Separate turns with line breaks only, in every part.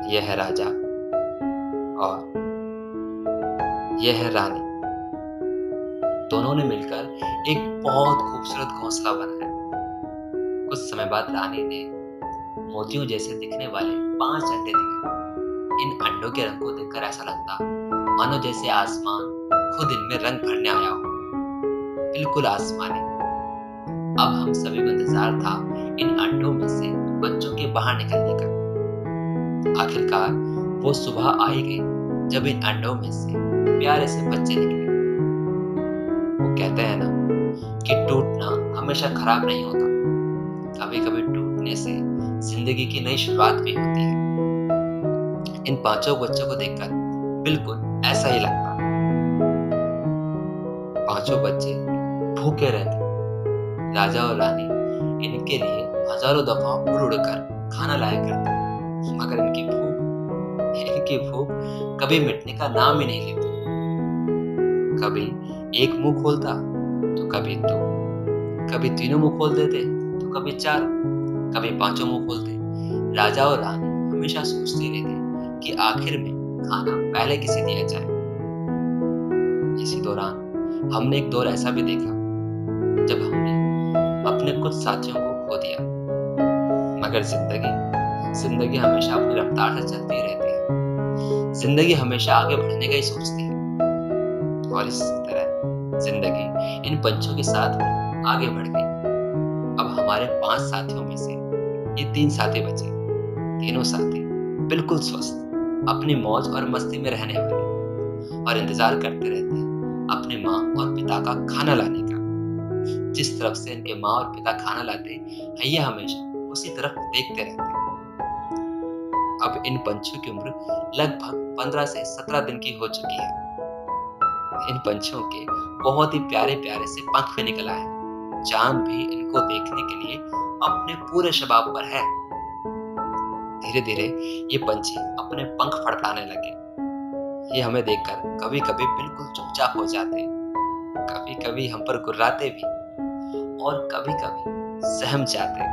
यह है राजा और यह है रानी। दोनों ने मिलकर एक बहुत खूबसूरत घोंसला बनाया। कुछ समय बाद रानी ने मोतियों जैसे दिखने वाले 5 अंडे दिए। इन अंडों के रंग को देखकर ऐसा लगता मानो जैसे आसमान खुद इनमें रंग भरने आया हो, बिल्कुल आसमानी। अब हम सभी को इंतजार था इन अंडों में से बच्चों के बाहर निकलने का। आखिरकार वो सुबह आई गई जब इन अंडों में से प्यारे से बच्चे निकले। वो कहते हैं ना कि टूटना हमेशा खराब नहीं होता, कभी कभी टूटने से जिंदगी की नई शुरुआत भी होती है। इन 5 बच्चों को देखकर बिल्कुल ऐसा ही लगता। 5 बच्चे भूखे रहते। राजा और रानी इनके लिए हजारों दफा उड़ उड़कर खाना लाया करते, मगर इनकी भूख कभी मिटने का नाम ही नहीं लेती। कभी एक मुंह खोलता तो कभी 2, कभी तीनों मुंह खोल देते तो कभी 4, कभी 5 मुंह खोलते। राजा और रानी हमेशा सोचते रहते कि आखिर में खाना पहले किसे दिया जाए। इसी दौरान हमने एक दौर ऐसा भी देखा जब हमने अपने कुछ साथियों को खो दिया, मगर जिंदगी हमेशा अपनी रफ्तार से चलती रहती है। जिंदगी हमेशा आगे बढ़ने का ही सोचती है और इस तरह जिंदगी इन पंछियों के साथ में आगे बढ़ गई। अब हमारे 5 साथियों में से ये 3 साथी बचे। तीनों साथी बिल्कुल स्वस्थ, अपनी मौज और मस्ती में रहने वाले और इंतजार करते रहते हैं अपने माँ और पिता का खाना लाने का। जिस तरफ से इनके माँ और पिता खाना लाते, ये हमेशा उसी तरफ देखते रहते। अब इन पंछियों की उम्र लगभग 15 से 17 दिन की हो चुकी है। इन पंछियों के बहुत ही प्यारे प्यारे से पंख भी निकल आए। चांद भी इनको देखने के लिए अपने पूरे शबाब पर है। धीरे धीरे ये पंछी अपने पंख फड़फड़ाने लगे। ये हमें देखकर कभी कभी बिल्कुल चुपचाप हो जाते, कभी कभी हम पर गुर्राते भी और कभी कभी सहम जाते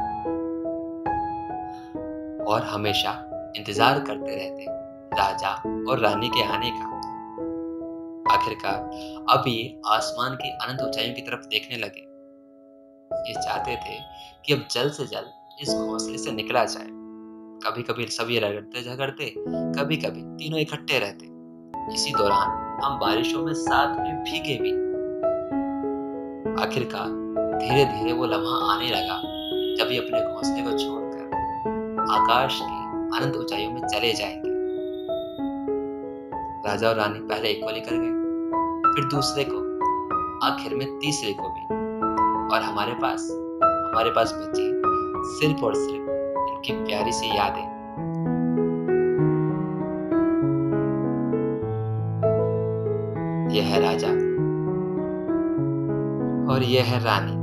और हमेशा इंतजार करते रहते राजा और रानी के आने का। आखिरकार अब ये आसमान की अनंत ऊंचाइयों की तरफ देखने लगे। ये चाहते थे कि अब जल्द से जल्द इस घोंसले से निकला जाए। कभी कभी सब ये लड़ते झगड़ते, कभी कभी तीनों इकट्ठे रहते। इसी दौरान हम बारिशों में साथ में भीगे भी। आखिरकार धीरे धीरे वो लम्हा आने लगा जब ये अपने घोंसले को छोड़कर आकाश की अनंत ऊंचाइयों में चले जाएंगे। राजा और रानी पहले एक को लेकर गए, फिर दूसरे को, आखिर में तीसरे को भी। और हमारे पास बची सिर्फ और सिर्फ इनकी प्यारी सी यादें। यह है राजा और यह है रानी।